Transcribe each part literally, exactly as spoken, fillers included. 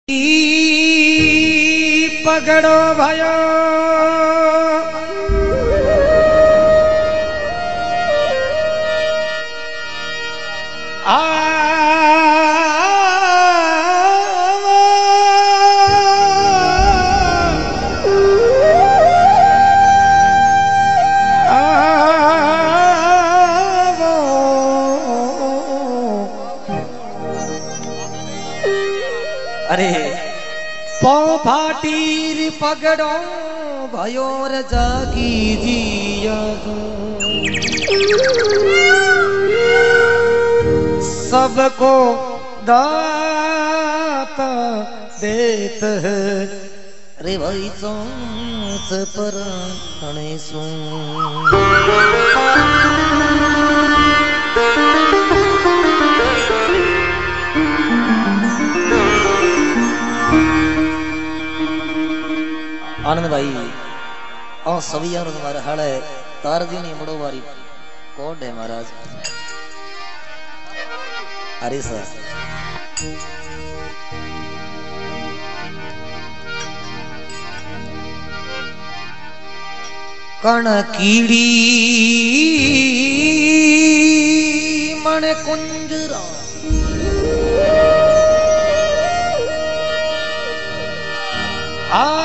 पगड़ो भयो आ अरे पौ फाटीर पगड़ो भयो र जागी जिया सबको दाता देत है रे भाई चौंस पर सु आनंद भाई और सभी हमारा हड़ है तार दी नहीं मुड़ो बारी कोड है महाराज अरे सर कण कीड़ी मन कुंजरा आ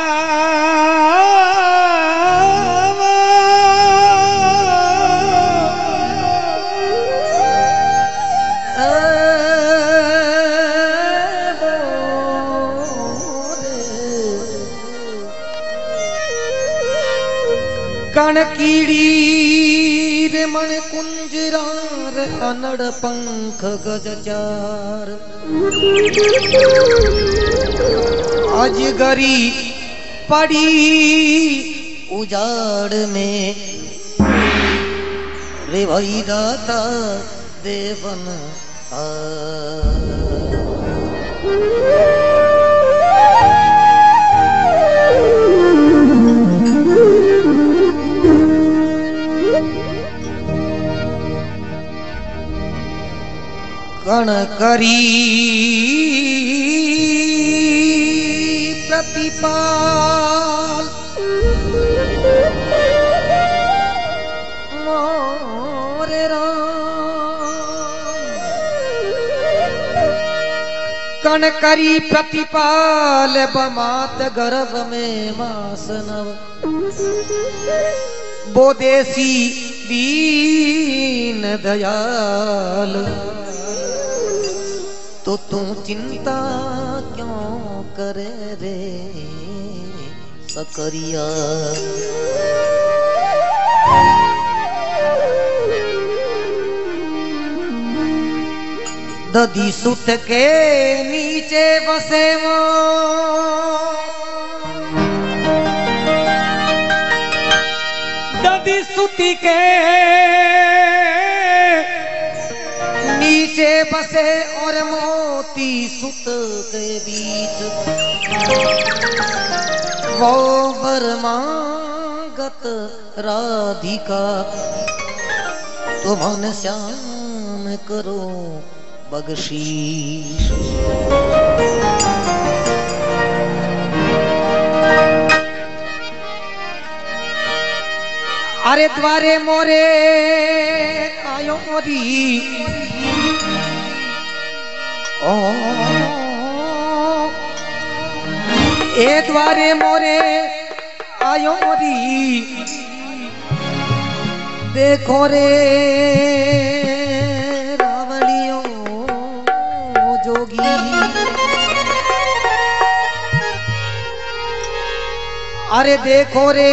कण कीड़ी रे मन कुंजरार अनड़ पंख गज चार अजगरी पड़ी उजाड़ में रे भाई दाता देवन आ कण करी प्रतिपाल मोरे राम कण करी प्रतिपाल बमात गर्भ में मास नव बोदेसी दीन दयाल तो तू चिंता क्यों करे रे सकरिया ददी सुत के नीचे बसे वो ददी सुती के नीचे बसे और मोती सुत के बीच वो बरमागत राधिका तुमन श्याम करो बगशीश अरे द्वारे मोरे आयो मोरी ओ ए द्वारे मोरे आयो मोरी देखो रे रावलियो जोगी अरे देखो रे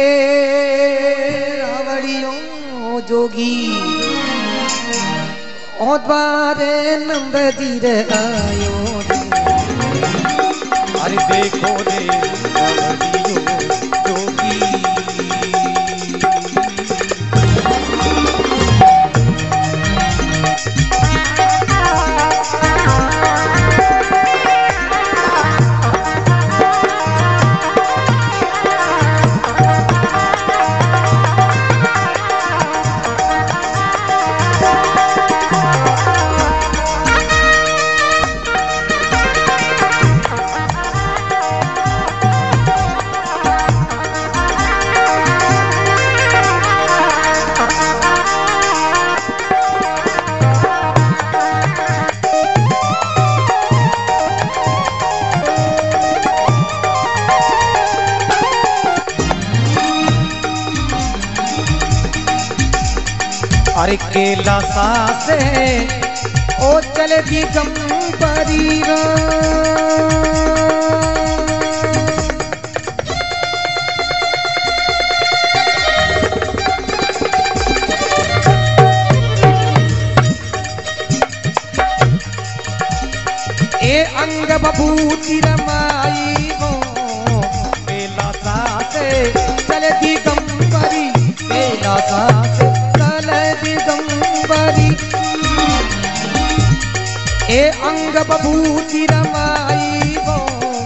रावलियो जोगी ओ द्वारे नंद जीर आयो अरे देखो रे रावलियो जोगी अरे केला सासे ओ चले दिगंबरी ए अंग बभूति रमाई हो केला सासे चले दिगंबरी केला सासे चले दिगंबरी ए अंग बभूति रमाई हो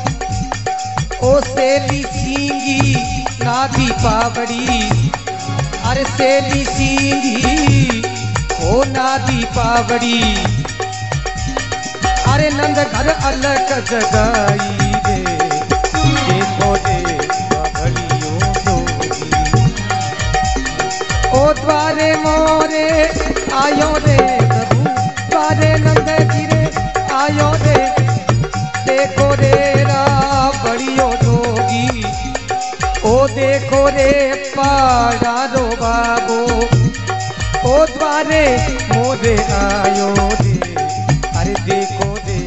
ओ सेली सींगी नादी पावड़ी अरे सेली सींगी ओ नादी पावड़ी अरे नंद घर अलग जगाई दे देखो दे बावड़ियों जोगी ओ द्वारे मोरे आयो रे प्रभु द्वारे नंद गिरे आयो रे देखो रे रावड़ियों जोगी ओ देखो रे पाड़ारो बाबो ओ द्वारे मोरे आयो रे अरे देखो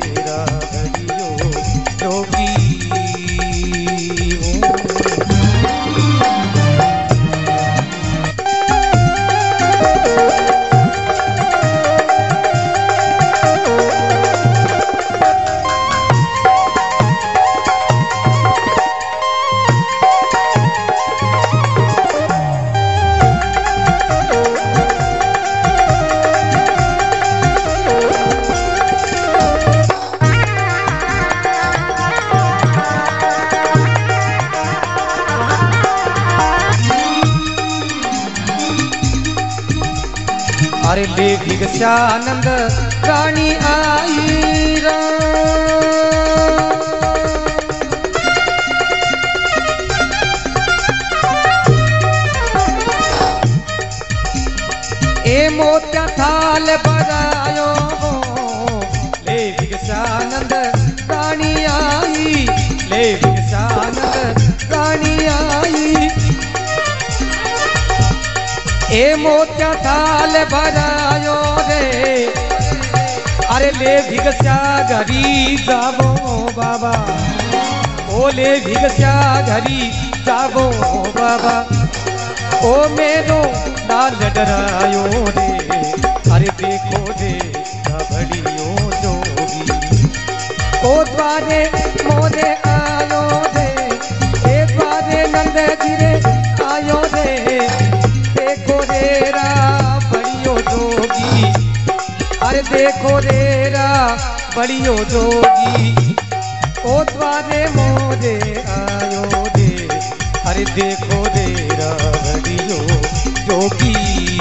अरे ले भिगस्यानंद रानी आई रा ए मोत्या थाल बजायो ले भिगस्यानंद रानी आई ले भिगस्यानंद रानी आई ए मोत्या थाल भरायो रे अरे ले भिगस्या घरी जाबो बाबा ओ ले भिगस्या घरी जाबो बाबा ओ मेरो लाल डरायो रे अरे देखो रे रावड़ियों जोगी ओ द्वारे मोरे आयो रे ए द्वारे नंद गिरे आयो रे अरे देखो रे रावड़ियों जोगी ओ द्वारे मोरे आयो रे अरे देखो रे रावड़ियों जोगी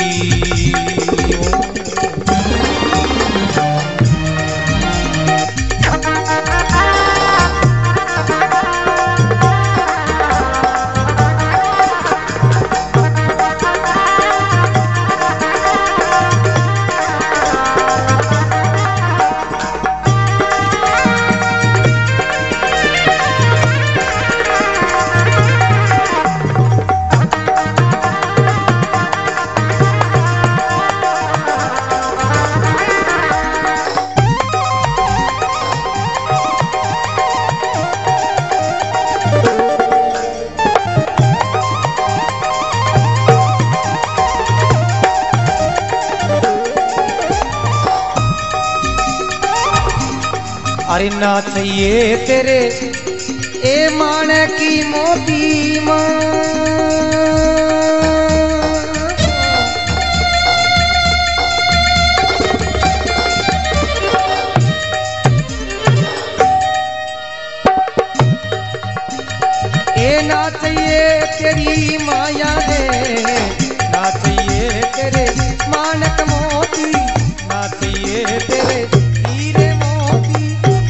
अरे ना चाहिए तेरे ए मान की मोती माँ ए ना चाहिए तेरी माया रे ना चाहिए तेरे मानक मोती ना चाहिए तेरे हीरे मोती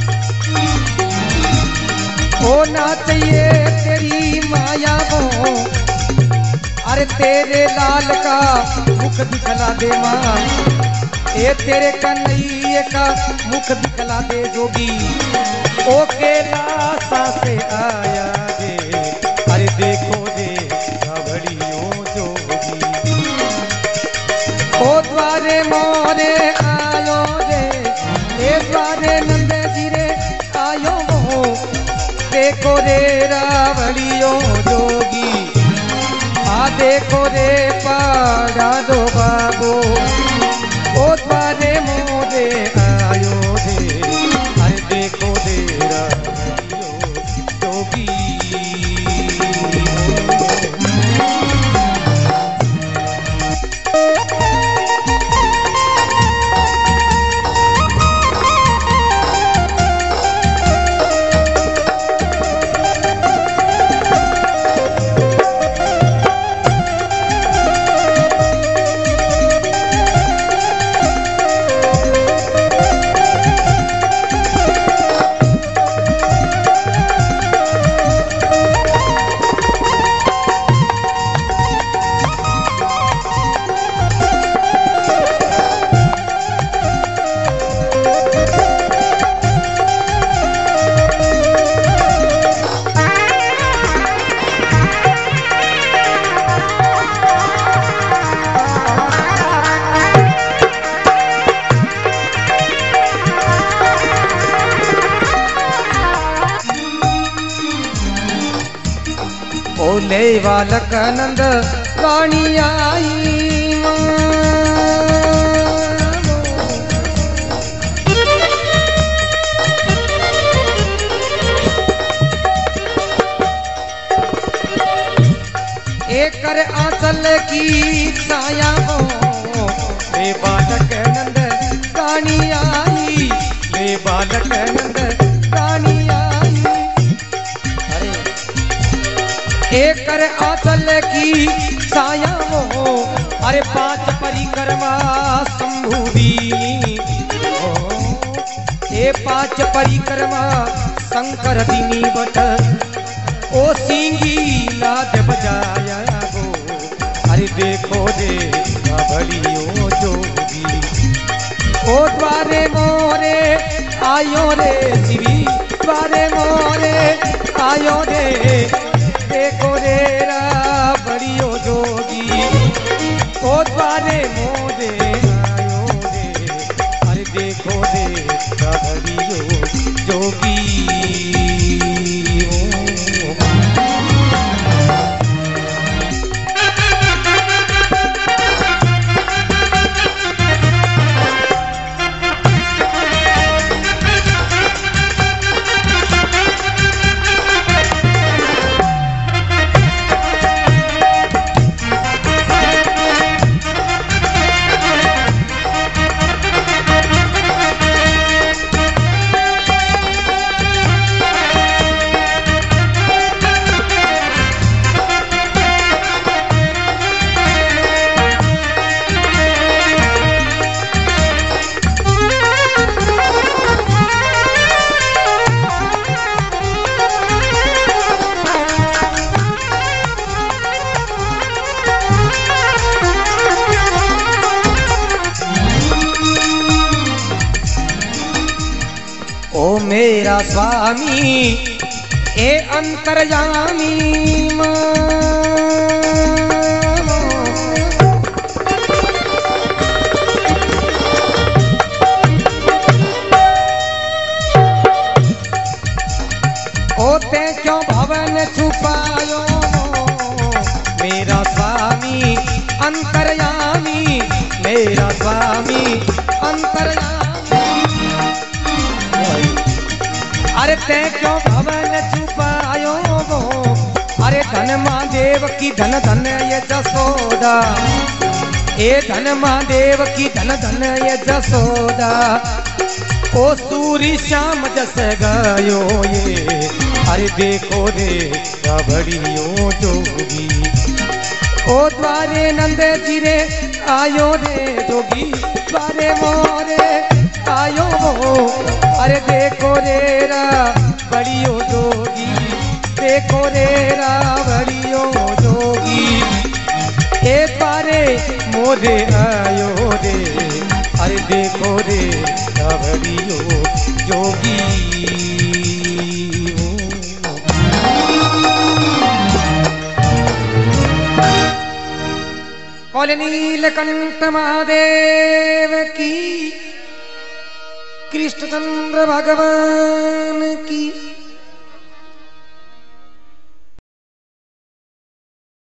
ओ ना चाहिए तेरी माया वो अरे तेरे लाल का मुख दिखला दे माँ ए तेरे कन्हैया का मुख दिखला दे जोगी ओ के रास्ता से आया रे अरे देखो रे रावड़ियों जोगी ओ देखो रे रावड़ियो जोगी, आ देखो रे पाड़ा दो बाबो, ओ द्वारे मोरे आयो रे, अरे देखो रे रावड़ियो जोगी। ओले बालक नंद रानी आई एक कर आंचल की छाया हो, ले बालक नंद रानी आई, ले बालक नंद रानी आई। एक कर आंचल की छाया हो, अरे पांच परिक्रमा शंभुदीनी, ए पांच परिक्रमा शंकर दीनी बट, ओ सिंगी नाद बजाया गो, अरे देखो रे रावड़ियो जोगी, ओ द्वारे मोरे आयो रे शिवी, द्वारे मोरे आयो रे, देखो रे रावड़ियो जोगी, ओ द्वारे मोरे आयो रे, अरे देखो रे रावड़ियो जोगी। ओ मेरा स्वामी ए अंतर्यामी ओ ते क्यों भवन छुपायो, मेरा स्वामी अंतर्यामी, मेरा स्वामी अंतर्यामी। अरे ते क्यों भवन छुपायो वो, अरे धन महादेव की धन धन ये जसोदा, ए धन महादेव की धन धन ये जसोदा, ओ सूरी श्याम जस गयो ये, अरे देखो रे रावड़ियो जोगी, ओ द्वारे नंद जी रे आयो रे जोगी, द्वारे मोरे आयो वो, अरे देखो रे रावड़ियो जोगी, देखो रे रावड़ियो जोगी, ए द्वारे मोरे आयो रे, अरे देखो रे रावड़ियो जोगी। बोले नीलकंठ महादेव की, कृष्णचंद्र भगवान की।